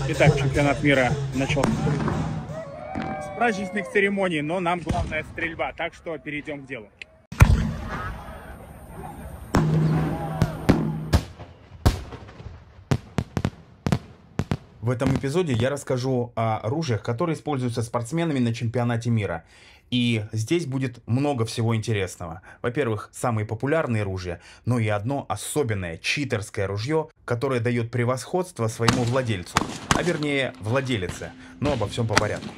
Итак, чемпионат мира начался с праздничных церемоний, но нам главная стрельба, так что перейдем к делу. В этом эпизоде я расскажу о оружиях, которые используются спортсменами на чемпионате мира. И здесь будет много всего интересного. Во-первых, самые популярные ружья, но и одно особенное читерское ружье, которое дает превосходство своему владельцу, а вернее владелице. Но обо всем по порядку.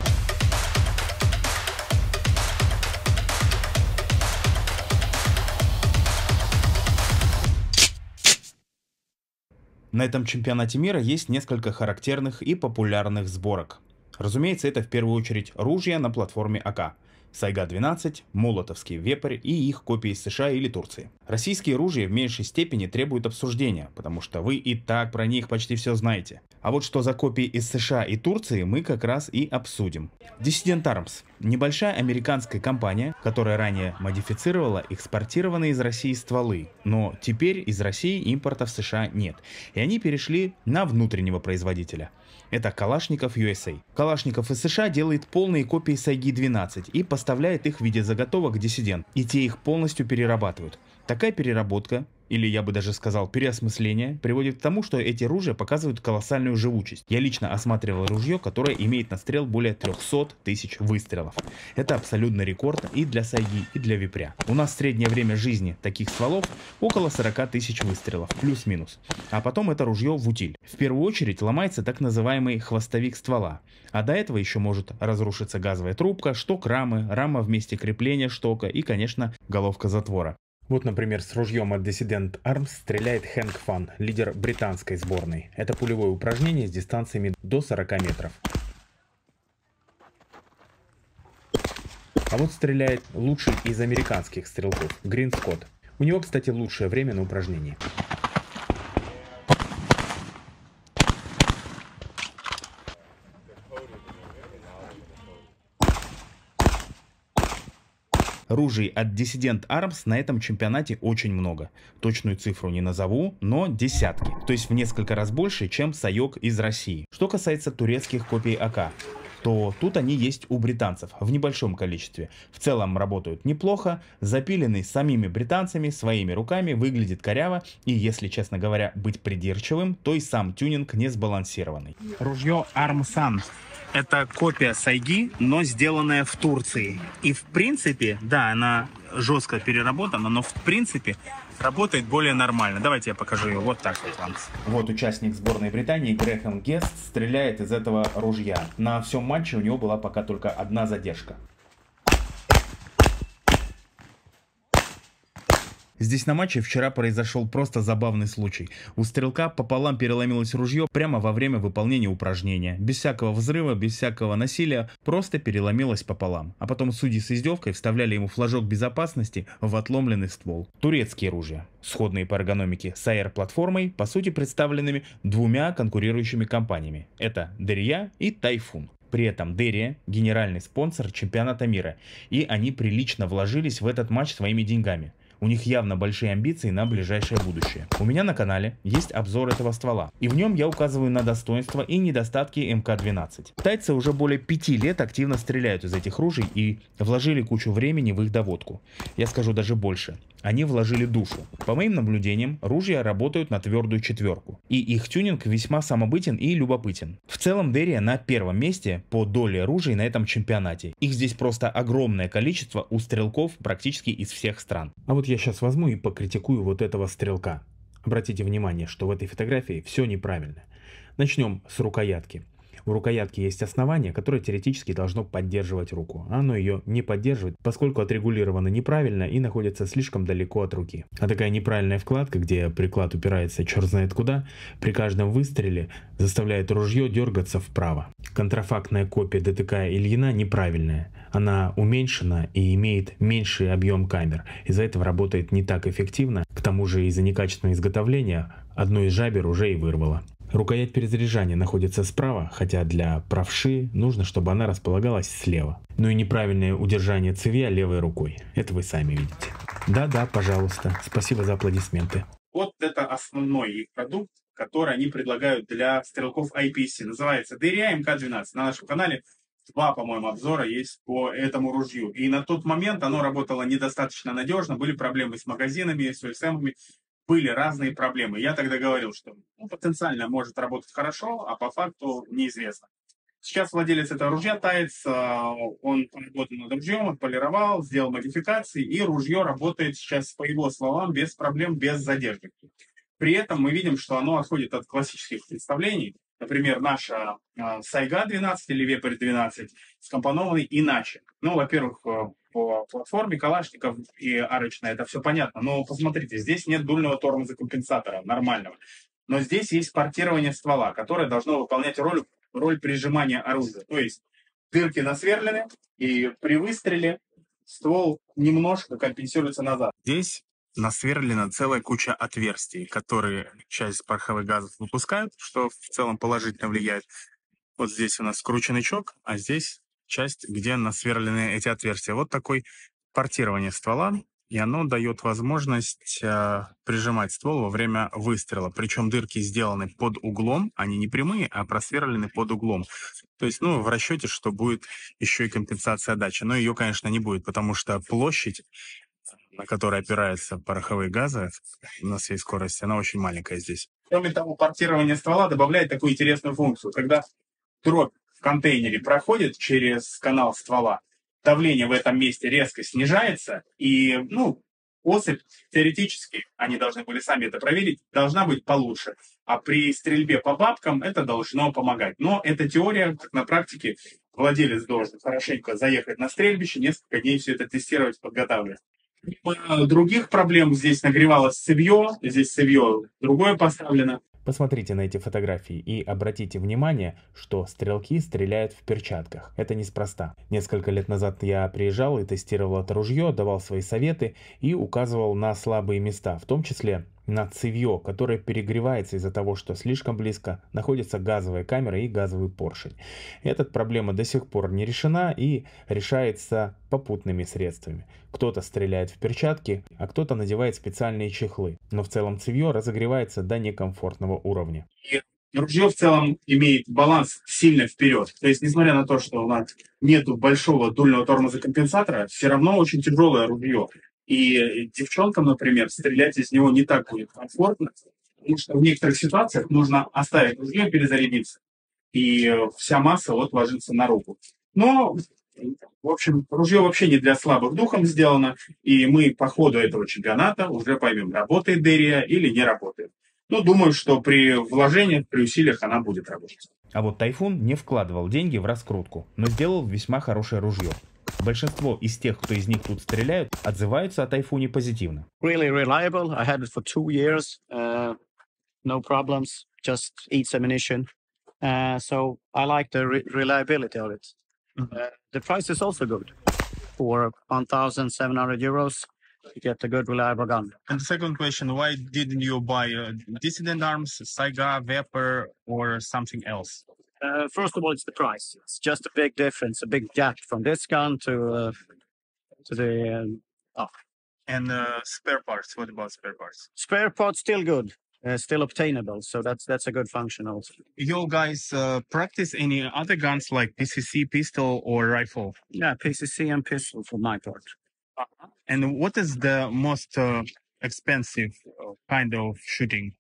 На этом чемпионате мира есть несколько характерных и популярных сборок. Разумеется, это в первую очередь ружья на платформе АК. Сайга-12, молотовский вепрь и их копии из США или Турции. Российские ружья в меньшей степени требуют обсуждения, потому что вы и так про них почти все знаете. А вот что за копии из США и Турции, мы как раз и обсудим. Dissident Arms – небольшая американская компания, которая ранее модифицировала экспортированные из России стволы, но теперь из России импорта в США нет, и они перешли на внутреннего производителя. Это Kalashnikov USA. Kalashnikov из США делает полные копии Сайги-12 и поставляет их в виде заготовок Dissident, и те их полностью перерабатывают. Такая переработка, или я бы даже сказал переосмысление, приводит к тому, что эти ружья показывают колоссальную живучесть. Я лично осматривал ружье, которое имеет настрел более 300 тысяч выстрелов. Это абсолютный рекорд и для Сайги, и для вепря. У нас среднее время жизни таких стволов около 40 тысяч выстрелов, плюс-минус. А потом это ружье в утиль. В первую очередь ломается так называемый хвостовик ствола. А до этого еще может разрушиться газовая трубка, шток рамы, рама вместе крепления штока и, конечно, головка затвора. Вот, например, с ружьем от Dissident Arms стреляет Хэнк Фан, лидер британской сборной. Это пулевое упражнение с дистанциями до 40 метров. А вот стреляет лучший из американских стрелков, Грин Скотт. У него, кстати, лучшее время на упражнении. Ружей от Dissident Arms на этом чемпионате очень много. Точную цифру не назову, но десятки. То есть в несколько раз больше, чем Сайок из России. Что касается турецких копий АК, то тут они есть у британцев в небольшом количестве. В целом работают неплохо, запиленный самими британцами, своими руками, выглядит коряво и, если честно говоря, быть придирчивым, то и сам тюнинг не сбалансированный. Ружье Armsan. Это копия Сайги, но сделанная в Турции. И в принципе, да, она жестко переработана, но в принципе работает более нормально. Давайте я покажу ее вот так вот вам. Вот участник сборной Британии Грэхэм Гест стреляет из этого ружья. На всем матче у него была пока только одна задержка. Здесь на матче вчера произошел просто забавный случай. У стрелка пополам переломилось ружье прямо во время выполнения упражнения. Без всякого взрыва, без всякого насилия, просто переломилось пополам. А потом судьи с издевкой вставляли ему флажок безопасности в отломленный ствол. Турецкие ружья, сходные по эргономике с AR-платформой, по сути представленными двумя конкурирующими компаниями. Это Derya и Typhoon. При этом Derya – генеральный спонсор чемпионата мира, и они прилично вложились в этот матч своими деньгами. У них явно большие амбиции на ближайшее будущее. У меня на канале есть обзор этого ствола, и в нем я указываю на достоинства и недостатки МК-12. Тайцы уже более 5 лет активно стреляют из этих ружей и вложили кучу времени в их доводку. Я скажу даже больше. Они вложили душу. По моим наблюдениям, ружья работают на твердую четверку, и их тюнинг весьма самобытен и любопытен. В целом Derya на первом месте по доле ружей на этом чемпионате. Их здесь просто огромное количество у стрелков практически из всех стран. А вот я сейчас возьму и покритикую вот этого стрелка. Обратите внимание, что в этой фотографии все неправильно. Начнем с рукоятки. У рукоятки есть основание, которое теоретически должно поддерживать руку. Оно ее не поддерживает, поскольку отрегулировано неправильно и находится слишком далеко от руки. А такая неправильная вкладка, где приклад упирается черт знает куда, при каждом выстреле заставляет ружье дергаться вправо. Контрафактная копия ДТК Ильина неправильная. Она уменьшена и имеет меньший объем камер. Из-за этого работает не так эффективно. К тому же из-за некачественного изготовления одно из жабер уже и вырвало. Рукоять перезаряжания находится справа, хотя для правши нужно, чтобы она располагалась слева. Ну и неправильное удержание цевья левой рукой. Это вы сами видите. Да-да, пожалуйста. Спасибо за аплодисменты. Вот это основной их продукт, который они предлагают для стрелков IPC. Называется DRIA МК-12. На нашем канале 2, по-моему, обзора есть по этому ружью. И на тот момент оно работало недостаточно надежно, были проблемы с магазинами, с УСМами, были разные проблемы. Я тогда говорил, что потенциально может работать хорошо, а по факту неизвестно. Сейчас владелец этого ружья, таец, он поработал над ружьем, отполировал, сделал модификации, и ружье работает сейчас, по его словам, без проблем, без задержек. При этом мы видим, что оно отходит от классических представлений. Например, наша Сайга 12 или Вепрь 12 скомпонованы иначе. Ну, во-первых, по платформе Калашников и арочная это все понятно. Но посмотрите, здесь нет дульного тормоза компенсатора нормального. Но здесь есть портирование ствола, которое должно выполнять роль прижимания оружия. То есть дырки насверлены, и при выстреле ствол немножко компенсируется назад. Здесь насверлена целая куча отверстий, которые часть пороховых газов выпускают, что в целом положительно влияет. Вот здесь у нас скрученный чок, а здесь часть, где насверлены эти отверстия. Вот такое портирование ствола, и оно дает возможность прижимать ствол во время выстрела. Причем дырки сделаны под углом, они не прямые, а просверлены под углом. То есть, в расчете, что будет еще и компенсация отдачи. Но ее, конечно, не будет, потому что площадь, на которой опираются пороховые газы на всей скорости, она очень маленькая здесь. Кроме того, портирование ствола добавляет такую интересную функцию. Когда дробь в контейнере проходит через канал ствола, давление в этом месте резко снижается, и, особь, теоретически, они должны были сами это проверить, должна быть получше. А при стрельбе по бабкам это должно помогать. Но эта теория, как на практике, владелец должен хорошенько заехать на стрельбище, несколько дней все это тестировать, подготавливать. Других проблем здесь нагревалось цевье, здесь цевье другое поставлено. Посмотрите на эти фотографии и обратите внимание, что стрелки стреляют в перчатках. Это неспроста. Несколько лет назад я приезжал и тестировал это ружье, давал свои советы и указывал на слабые места, в том числе на цевье, которое перегревается из-за того, что слишком близко находится газовая камера и газовый поршень. Эта проблема до сих пор не решена и решается попутными средствами. Кто-то стреляет в перчатки, а кто-то надевает специальные чехлы. Но в целом цевье разогревается до некомфортного уровня. И ружье в целом имеет баланс сильно вперед. То есть, несмотря на то, что у нас нету большого дульного тормоза компенсатора, все равно очень тяжелое ружье. И девчонкам, например, стрелять из него не так будет комфортно, потому что в некоторых ситуациях нужно оставить ружье, перезарядиться, и вся масса ложится на руку. Но, в общем, ружье вообще не для слабых духом сделано, и мы по ходу этого чемпионата уже поймем, работает DRIA или не работает. Думаю, что при вложениях, при усилиях она будет работать. А вот Тайфун не вкладывал деньги в раскрутку, но сделал весьма хорошее ружье. Большинство из тех, кто из них тут стреляют, отзываются о Тайфуне позитивно. Really reliable. I had it for 2 years. No problems. Just eats ammunition. So I like the reliability of it. The price is also good. For 1,700 euros, you get a good reliable gun. And the second question, why didn't you buy Dissident Arms, Saiga, Vepr, or something else? First of all, it's the price. It's just a big difference, a big gap from this gun to the. And spare parts. What about spare parts? Spare parts still good, still obtainable. So that's a good function also. You guys practice any other guns like PCC, pistol, or rifle? Yeah, PCC and pistol for my part. And what is the most expensive kind of shooting?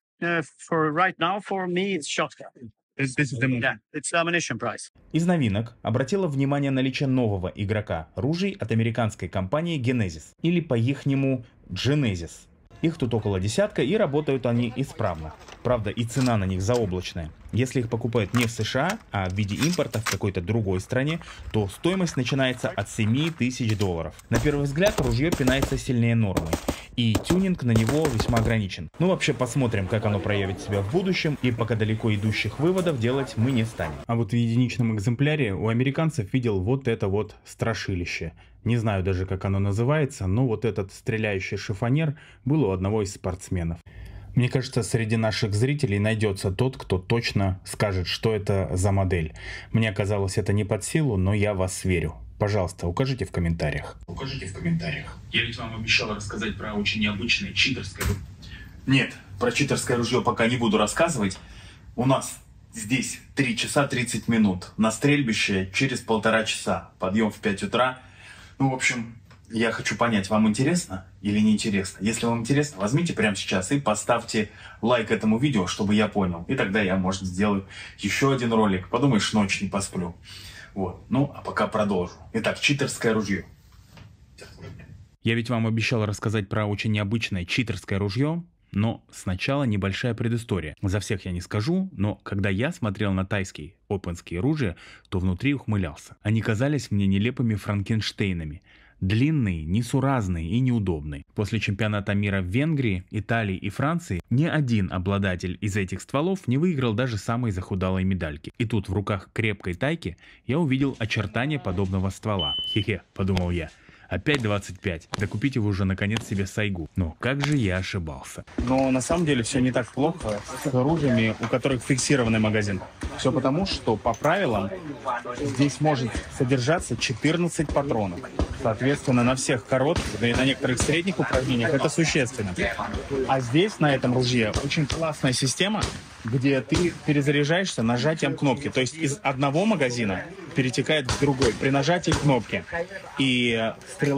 For right now, for me, it's shotgun. This is the move. Yeah, it's the ammunition price. Из новинок обратила внимание наличие нового игрока ружей от американской компании Genesis, или по-ихнему Genesis. Их тут около десятка, и работают они исправно. Правда, и цена на них заоблачная. Если их покупают не в США, а в виде импорта в какой-то другой стране, то стоимость начинается от $7000. На первый взгляд ружье пинается сильнее нормы, и тюнинг на него весьма ограничен. Вообще посмотрим, как оно проявит себя в будущем, и пока далеко идущих выводов делать мы не станем. А вот в единичном экземпляре у американцев видел вот это вот страшилище. Не знаю даже, как оно называется, но вот этот стреляющий шифонер был у одного из спортсменов. Мне кажется, среди наших зрителей найдется тот, кто точно скажет, что это за модель. Мне казалось, это не под силу, но я вас верю. Пожалуйста, укажите в комментариях. Я ведь вам обещал рассказать про очень необычное читерское Нет, про читерское ружье пока не буду рассказывать. У нас здесь 3 часа 30 минут. На стрельбище через 1,5 часа. Подъем в 5 утра. Ну, в общем, я хочу понять, вам интересно или не интересно. Если вам интересно, возьмите прямо сейчас и поставьте лайк этому видео, чтобы я понял. И тогда я, может, сделаю еще один ролик. Подумаешь, ночь не посплю. Вот. Ну, а пока продолжу. Итак, читерское ружье. Я ведь вам обещал рассказать про очень необычное читерское ружье. Но сначала небольшая предыстория. За всех я не скажу, но когда я смотрел на тайские опенские ружья, то внутри ухмылялся. Они казались мне нелепыми франкенштейнами. Длинные, несуразные и неудобные. После чемпионата мира в Венгрии, Италии и Франции ни один обладатель из этих стволов не выиграл даже самые захудалые медальки. И тут в руках крепкой тайки я увидел очертания подобного ствола. Хе-хе, подумал я. Опять 25. Да купите вы уже наконец себе сайгу. Но как же я ошибался. Но на самом деле все не так плохо с оружиями, у которых фиксированный магазин. Все потому, что по правилам здесь может содержаться 14 патронов. Соответственно, на всех коротких, да и на некоторых средних упражнениях это существенно. А здесь, на этом ружье, очень классная система, где ты перезаряжаешься нажатием кнопки. То есть из одного магазина перетекает в другой при нажатии кнопки. И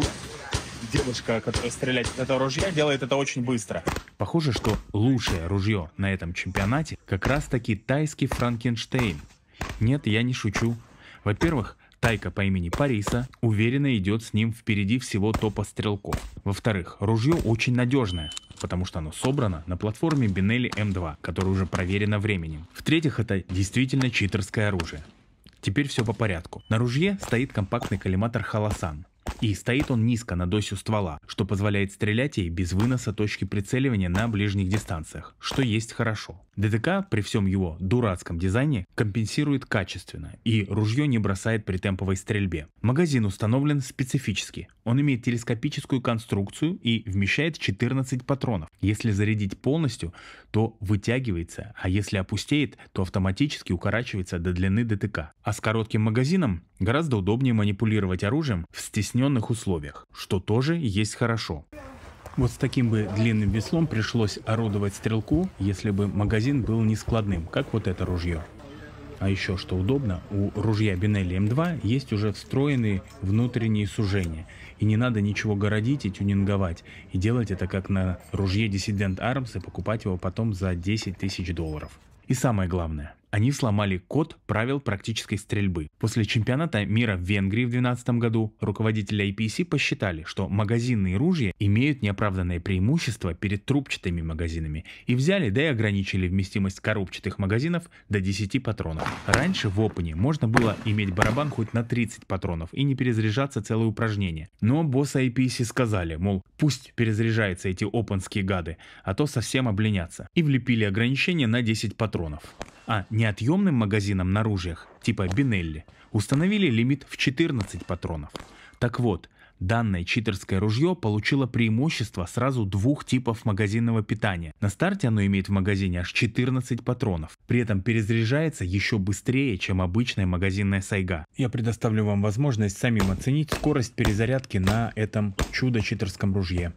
девушка, которая стреляет из этого ружья, делает это очень быстро. Похоже, что лучшее ружье на этом чемпионате как раз таки тайский Франкенштейн. Нет, я не шучу. Во-первых, тайка по имени Париса уверенно идет с ним впереди всего топа стрелков. Во-вторых, ружье очень надежное, потому что оно собрано на платформе Benelli M2, которая уже проверена временем. В-третьих, это действительно читерское оружие. Теперь все по порядку. На ружье стоит компактный коллиматор Holosun. И стоит он низко над осью ствола, что позволяет стрелять ей без выноса точки прицеливания на ближних дистанциях, что есть хорошо. ДТК при всем его дурацком дизайне компенсирует качественно, и ружье не бросает при темповой стрельбе. Магазин установлен специфически. Он имеет телескопическую конструкцию и вмещает 14 патронов. Если зарядить полностью, то вытягивается, а если опустеет, то автоматически укорачивается до длины ДТК. А с коротким магазином гораздо удобнее манипулировать оружием в стесненных условиях, что тоже есть хорошо. Вот с таким бы длинным веслом пришлось орудовать стрелку, если бы магазин был не складным, как вот это ружье. А еще, что удобно, у ружья Benelli M2 есть уже встроенные внутренние сужения. И не надо ничего городить и тюнинговать. И делать это как на ружье Dissident Arms и покупать его потом за 10 тысяч долларов. И самое главное, они сломали код правил практической стрельбы. После чемпионата мира в Венгрии в 2012 году руководители IPC посчитали, что магазинные ружья имеют неоправданное преимущество перед трубчатыми магазинами и взяли, да и ограничили вместимость коробчатых магазинов до 10 патронов. Раньше в Опене можно было иметь барабан хоть на 30 патронов и не перезаряжаться целое упражнение. Но боссы IPC сказали, мол, пусть перезаряжаются эти опенские гады, а то совсем обленятся. И влепили ограничение на 10 патронов. А неотъемным магазинам на ружьях, типа Benelli, установили лимит в 14 патронов. Так вот, данное читерское ружье получило преимущество сразу двух типов магазинного питания. На старте оно имеет в магазине аж 14 патронов. При этом перезаряжается еще быстрее, чем обычная магазинная сайга. Я предоставлю вам возможность самим оценить скорость перезарядки на этом чудо-читерском ружье.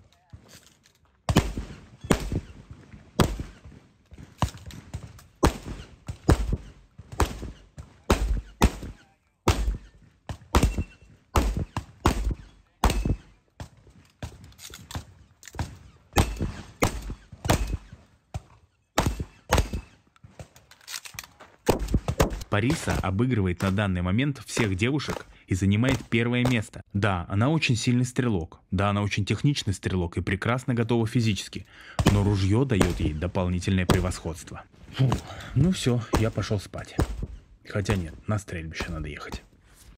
Париса обыгрывает на данный момент всех девушек и занимает первое место. Да, она очень сильный стрелок, да, она очень техничный стрелок и прекрасно готова физически, но ружье дает ей дополнительное превосходство. Фух, ну все, я пошел спать. Хотя нет, на стрельбище надо ехать.